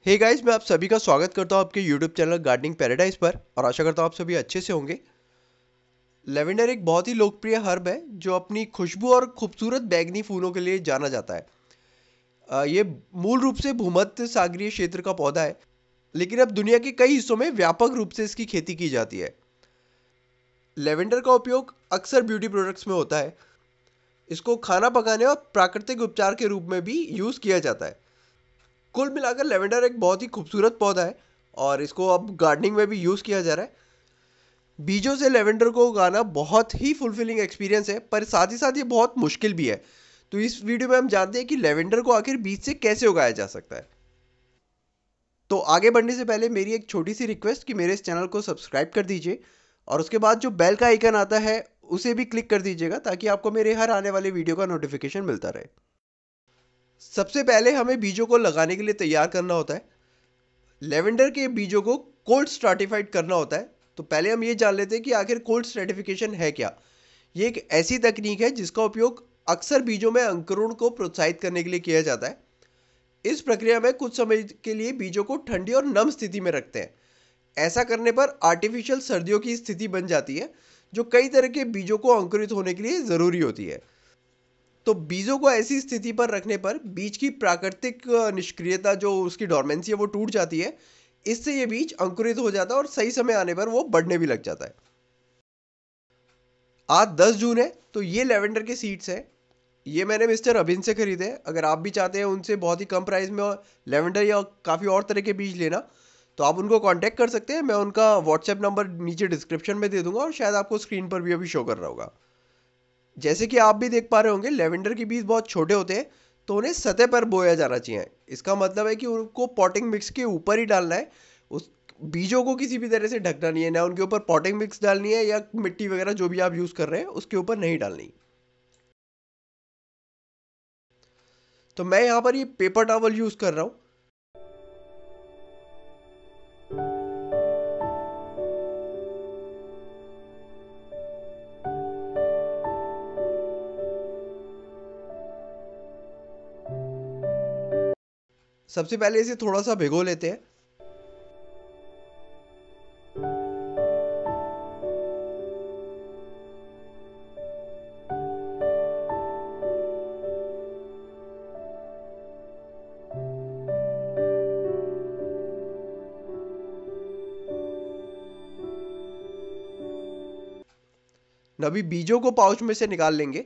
Hey guys, मैं आप सभी का स्वागत करता हूं आपके YouTube चैनल गार्डनिंग पैराडाइज पर और आशा करता हूं आप सभी अच्छे से होंगे। लेवेंडर एक बहुत ही लोकप्रिय हर्ब है जो अपनी खुशबू और खूबसूरत बैंगनी फूलों के लिए जाना जाता है। ये मूल रूप से भूमध्य सागरीय क्षेत्र का पौधा है, लेकिन अब दुनिया के कई हिस्सों में व्यापक रूप से इसकी खेती की जाती है। लेवेंडर का उपयोग अक्सर ब्यूटी प्रोडक्ट्स में होता है। इसको खाना पकाने और प्राकृतिक उपचार के रूप में भी यूज़ किया जाता है। कुल मिलाकर लेवेंडर एक बहुत ही खूबसूरत पौधा है और इसको अब गार्डनिंग में भी यूज़ किया जा रहा है। बीजों से लेवेंडर को उगाना बहुत ही फुलफिलिंग एक्सपीरियंस है, पर साथ ही साथ ये बहुत मुश्किल भी है। तो इस वीडियो में हम जानते हैं कि लेवेंडर को आखिर बीज से कैसे उगाया जा सकता है। तो आगे बढ़ने से पहले मेरी एक छोटी सी रिक्वेस्ट कि मेरे इस चैनल को सब्सक्राइब कर दीजिए और उसके बाद जो बेल का आइकन आता है उसे भी क्लिक कर दीजिएगा ताकि आपको मेरे हर आने वाले वीडियो का नोटिफिकेशन मिलता रहे। सबसे पहले हमें बीजों को लगाने के लिए तैयार करना होता है। लेवेंडर के बीजों को कोल्ड स्ट्राटिफाइड करना होता है। तो पहले हम ये जान लेते हैं कि आखिर कोल्ड स्ट्रेटिफिकेशन है क्या। ये एक ऐसी तकनीक है जिसका उपयोग अक्सर बीजों में अंकुरण को प्रोत्साहित करने के लिए किया जाता है। इस प्रक्रिया में कुछ समय के लिए बीजों को ठंडी और नम स्थिति में रखते हैं। ऐसा करने पर आर्टिफिशियल सर्दियों की स्थिति बन जाती है, जो कई तरह के बीजों को अंकुरित होने के लिए ज़रूरी होती है। तो बीजों को ऐसी स्थिति पर रखने पर बीज की प्राकृतिक निष्क्रियता, जो उसकी डोरमेंसी है, वो टूट जाती है। इससे ये बीज अंकुरित हो जाता है और सही समय आने पर वो बढ़ने भी लग जाता है। आज 10 जून है, तो ये लेवेंडर के सीड्स हैं। ये मैंने मिस्टर अभिन से खरीदे हैं। अगर आप भी चाहते हैं उनसे बहुत ही कम प्राइस में लेवेंडर या काफ़ी और तरह के बीज लेना, तो आप उनको कांटेक्ट कर सकते हैं। मैं उनका व्हाट्सएप नंबर नीचे डिस्क्रिप्शन में दे दूंगा और शायद आपको स्क्रीन पर भी अभी शो कर रहा होगा। जैसे कि आप भी देख पा रहे होंगे, लेवेंडर के बीज बहुत छोटे होते हैं, तो उन्हें सतह पर बोया जाना चाहिए। इसका मतलब है कि उनको पॉटिंग मिक्स के ऊपर ही डालना है। उस बीजों को किसी भी तरह से ढकना नहीं है, ना उनके ऊपर पॉटिंग मिक्स डालनी है या मिट्टी वगैरह जो भी आप यूज़ कर रहे हैं उसके ऊपर नहीं डालनी। तो मैं यहाँ पर ये पेपर टॉवल यूज़ कर रहा हूँ। सबसे पहले इसे थोड़ा सा भिगो लेते हैं। अभी बीजों को पाउच में से निकाल लेंगे।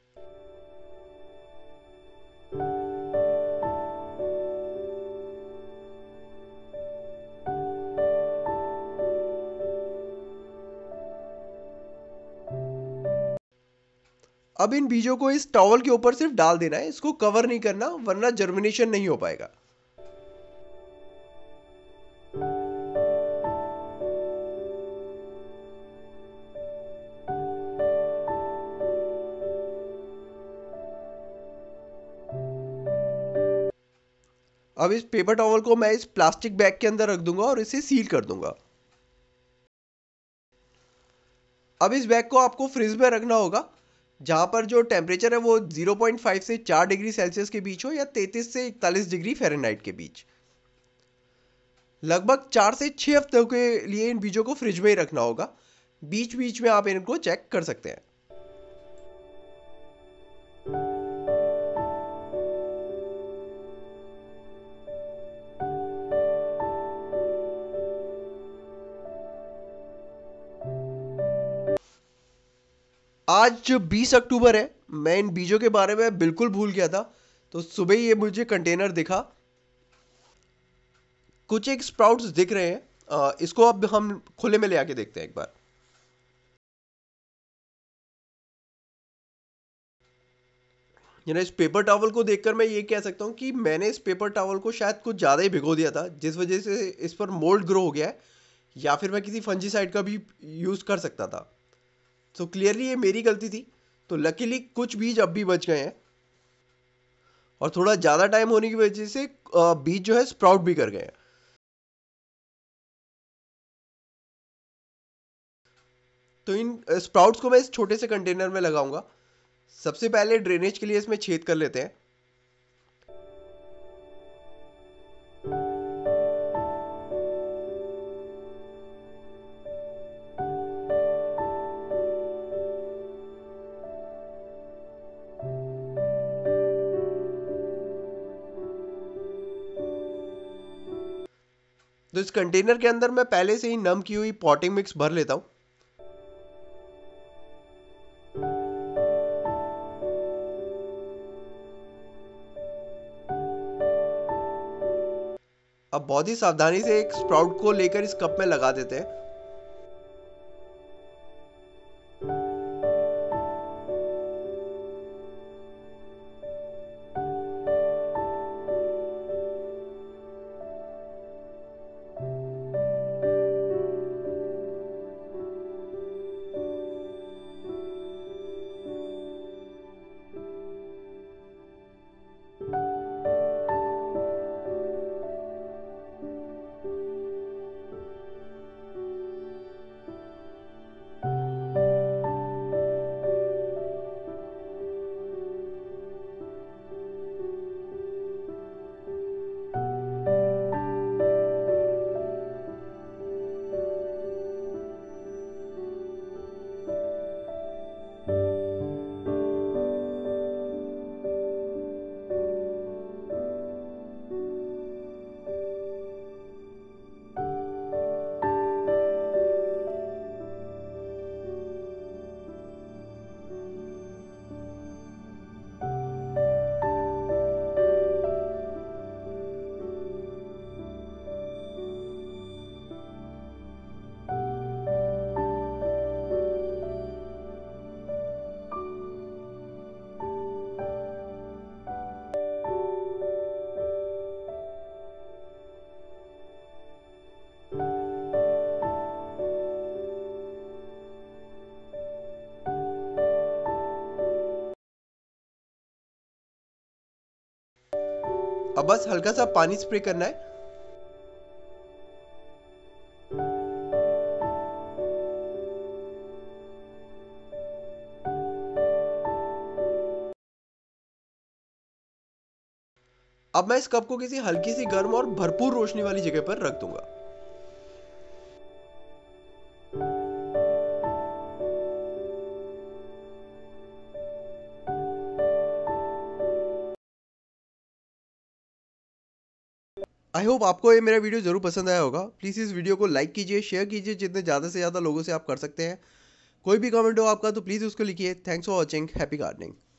अब इन बीजों को इस टॉवल के ऊपर सिर्फ डाल देना है, इसको कवर नहीं करना, वरना जर्मिनेशन नहीं हो पाएगा। अब इस पेपर टॉवल को मैं इस प्लास्टिक बैग के अंदर रख दूंगा और इसे सील कर दूंगा। अब इस बैग को आपको फ्रिज में रखना होगा, जहां पर जो टेम्परेचर है वो 0.5 से 4 डिग्री सेल्सियस के बीच हो या 33 से 41 डिग्री फ़ारेनहाइट के बीच। लगभग 4 से 6 हफ्तों के लिए इन बीजों को फ्रिज में ही रखना होगा। बीच बीच में आप इनको चेक कर सकते हैं। आज जो 20 अक्टूबर है, मैं इन बीजों के बारे में बिल्कुल भूल गया था। तो सुबह ही ये मुझे कंटेनर दिखा, कुछ एक स्प्राउट्स दिख रहे हैं। इसको अब हम खुले में ले आके देखते हैं एक बार। इस पेपर टॉवल को देखकर मैं ये कह सकता हूँ कि मैंने इस पेपर टॉवल को शायद कुछ ज़्यादा ही भिगो दिया था, जिस वजह से इस पर मोल्ड ग्रो हो गया है। या फिर मैं किसी फंजीसाइड का भी यूज़ कर सकता था। तो क्लियरली ये मेरी गलती थी। तो लकीली कुछ बीज अब भी बच गए हैं और थोड़ा ज़्यादा टाइम होने की वजह से बीज जो है स्प्राउट भी कर गए हैं। तो इन स्प्राउट्स को मैं इस छोटे से कंटेनर में लगाऊंगा। सबसे पहले ड्रेनेज के लिए इसमें छेद कर लेते हैं। तो इस कंटेनर के अंदर मैं पहले से ही नम की हुई पॉटिंग मिक्स भर लेता हूँ। अब बहुत ही सावधानी से एक स्प्राउट को लेकर इस कप में लगा देते हैं। अब बस हल्का सा पानी स्प्रे करना है। अब मैं इस कप को किसी हल्की सी गर्म और भरपूर रोशनी वाली जगह पर रख दूंगा। आई होप आपको ये मेरा वीडियो जरूर पसंद आया होगा। प्लीज़ इस वीडियो को लाइक कीजिए, शेयर कीजिए जितने ज़्यादा से ज़्यादा लोगों से आप कर सकते हैं। कोई भी कमेंट हो आपका तो प्लीज़ उसको लिखिए। Thanks for watching. Happy gardening.